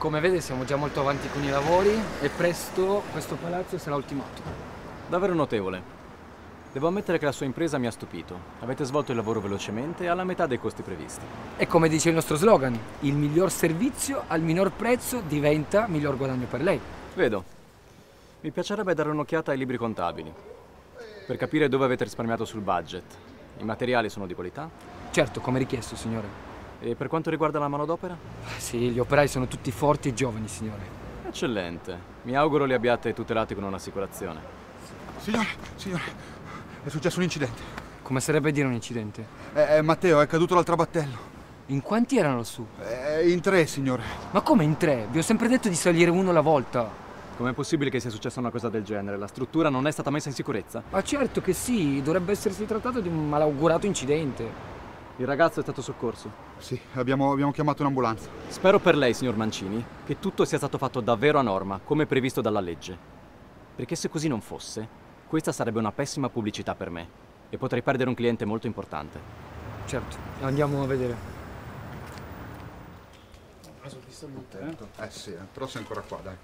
Come vede siamo già molto avanti con i lavori e presto questo palazzo sarà ultimato. Davvero notevole. Devo ammettere che la sua impresa mi ha stupito. Avete svolto il lavoro velocemente e alla metà dei costi previsti. E come dice il nostro slogan, il miglior servizio al minor prezzo diventa miglior guadagno per lei. Vedo. Mi piacerebbe dare un'occhiata ai libri contabili, per capire dove avete risparmiato sul budget. I materiali sono di qualità? Certo, come richiesto, signore. E per quanto riguarda la manodopera? Sì, gli operai sono tutti forti e giovani, signore. Eccellente. Mi auguro li abbiate tutelati con un'assicurazione. Signore, è successo un incidente. Come sarebbe dire un incidente? Matteo è caduto dal trabattello. In quanti erano lassù? In 3, signore. Ma come in 3? Vi ho sempre detto di salire uno alla volta. Com'è possibile che sia successa una cosa del genere? La struttura non è stata messa in sicurezza? Ma certo che sì, dovrebbe essersi trattato di un malaugurato incidente. Il ragazzo è stato soccorso? Sì, abbiamo chiamato un'ambulanza. Spero per lei, signor Mancini, che tutto sia stato fatto davvero a norma, come previsto dalla legge. Perché se così non fosse, questa sarebbe una pessima pubblicità per me e potrei perdere un cliente molto importante. Certo, andiamo a vedere. Sì, però sei ancora qua, dai.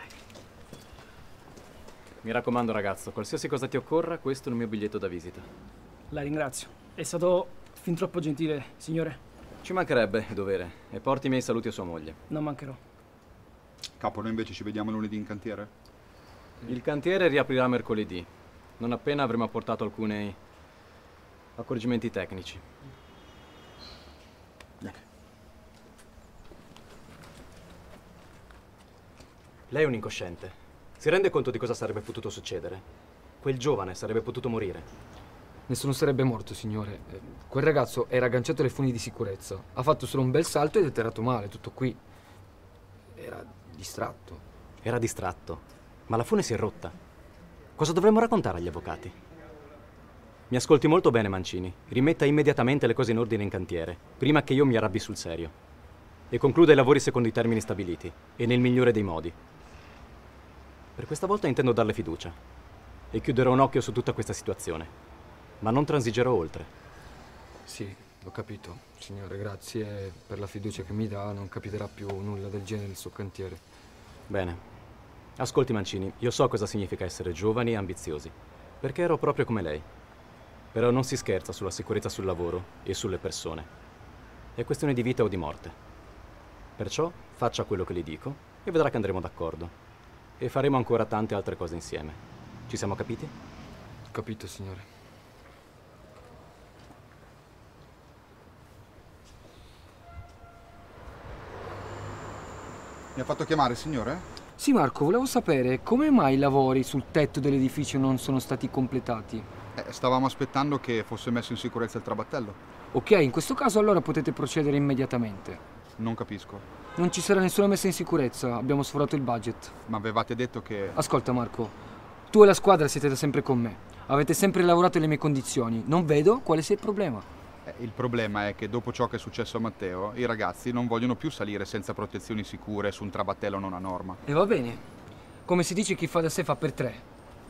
Mi raccomando, ragazzo, qualsiasi cosa ti occorra, questo è il mio biglietto da visita. La ringrazio. È stato fin troppo gentile, signore. Ci mancherebbe, è dovere. E porti i miei saluti a sua moglie. Non mancherò. Capo, noi invece ci vediamo lunedì in cantiere? Il cantiere riaprirà mercoledì, non appena avremo apportato alcuni accorgimenti tecnici. Lei è un incosciente. Si rende conto di cosa sarebbe potuto succedere? Quel giovane sarebbe potuto morire. Nessuno sarebbe morto, signore. Quel ragazzo era agganciato alle funi di sicurezza. Ha fatto solo un bel salto ed è atterrato male, tutto qui. Era distratto. Era distratto, ma la fune si è rotta. Cosa dovremmo raccontare agli avvocati? Mi ascolti molto bene, Mancini. Rimetta immediatamente le cose in ordine in cantiere, prima che io mi arrabbi sul serio. E concluda i lavori secondo i termini stabiliti, e nel migliore dei modi. Per questa volta intendo darle fiducia, e chiuderò un occhio su tutta questa situazione. Ma non transigerò oltre. Sì, ho capito, signore. Grazie per la fiducia che mi dà. Non capiterà più nulla del genere nel suo cantiere. Bene. Ascolti, Mancini, io so cosa significa essere giovani e ambiziosi, perché ero proprio come lei. Però non si scherza sulla sicurezza sul lavoro e sulle persone. È questione di vita o di morte. Perciò faccia quello che le dico e vedrà che andremo d'accordo. E faremo ancora tante altre cose insieme. Ci siamo capiti? Ho capito, signore. Mi ha fatto chiamare, signore? Sì, Marco, volevo sapere come mai i lavori sul tetto dell'edificio non sono stati completati. Stavamo aspettando che fosse messo in sicurezza il trabattello. Ok, in questo caso allora potete procedere immediatamente. Non capisco. Non ci sarà nessuna messa in sicurezza, abbiamo sforato il budget. Ma avevate detto che... Ascolta, Marco, tu e la squadra siete da sempre con me. Avete sempre lavorato alle mie condizioni. Non vedo quale sia il problema. Il problema è che dopo ciò che è successo a Matteo, i ragazzi non vogliono più salire senza protezioni sicure su un trabattello non a norma. E va bene. Come si dice, chi fa da sé fa per 3.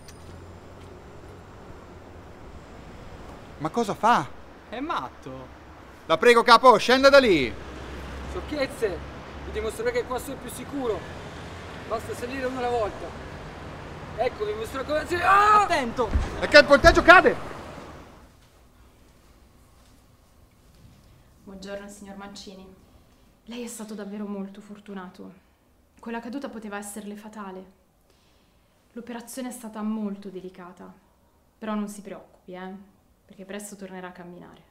Ma cosa fa? È matto. La prego, capo, scenda da lì! Sciocchezze! Vi dimostrerò che qua sono più sicuro. Basta salire una alla volta. Ecco, vi mostro come si... Ah! Attento! E che il ponteggio cade! Buongiorno, signor Mancini. Lei è stato davvero molto fortunato. Quella caduta poteva esserle fatale. L'operazione è stata molto delicata, però non si preoccupi, perché presto tornerà a camminare.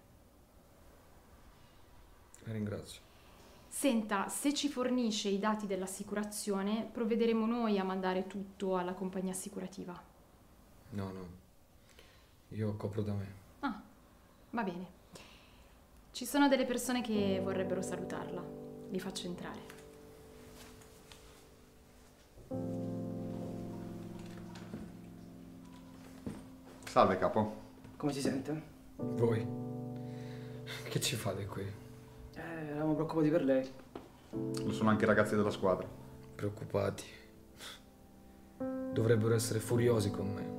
La ringrazio. Senta, se ci fornisce i dati dell'assicurazione, provvederemo noi a mandare tutto alla compagnia assicurativa. No, io copro da me. Ah, va bene. Ci sono delle persone che vorrebbero salutarla. Li faccio entrare. Salve, capo. Come si sente? Voi? Che ci fate qui? Eravamo preoccupati per lei. Lo sono anche i ragazzi della squadra. Preoccupati. Dovrebbero essere furiosi con me.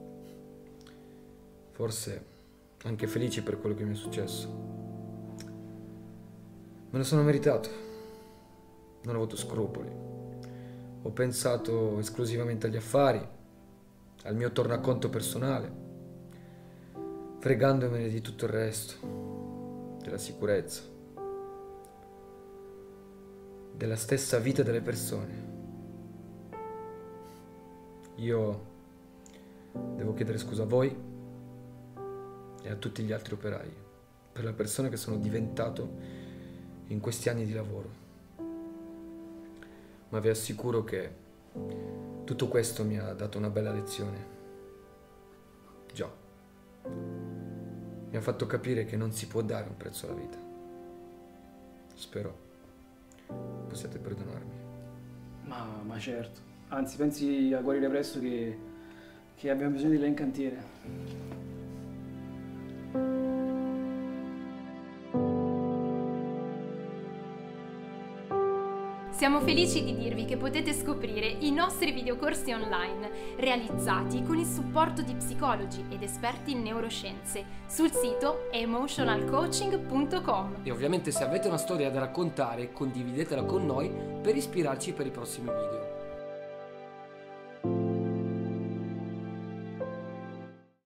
Forse anche felici per quello che mi è successo. Me lo sono meritato. non ho avuto scrupoli. Ho pensato esclusivamente agli affari, al mio tornaconto personale, fregandomene di tutto il resto, della sicurezza, della stessa vita delle persone. Io devo chiedere scusa a voi e a tutti gli altri operai per la persona che sono diventato in questi anni di lavoro. Ma vi assicuro che tutto questo mi ha dato una bella lezione. Già, mi ha fatto capire che non si può dare un prezzo alla vita. Spero possiate perdonarmi. Ma certo. Anzi, pensi a guarire presto che abbiamo bisogno di lei in cantiere. Siamo felici di dirvi che potete scoprire i nostri videocorsi online realizzati con il supporto di psicologi ed esperti in neuroscienze sul sito emotionalcoaching.com. E ovviamente se avete una storia da raccontare, condividetela con noi per ispirarci per i prossimi video.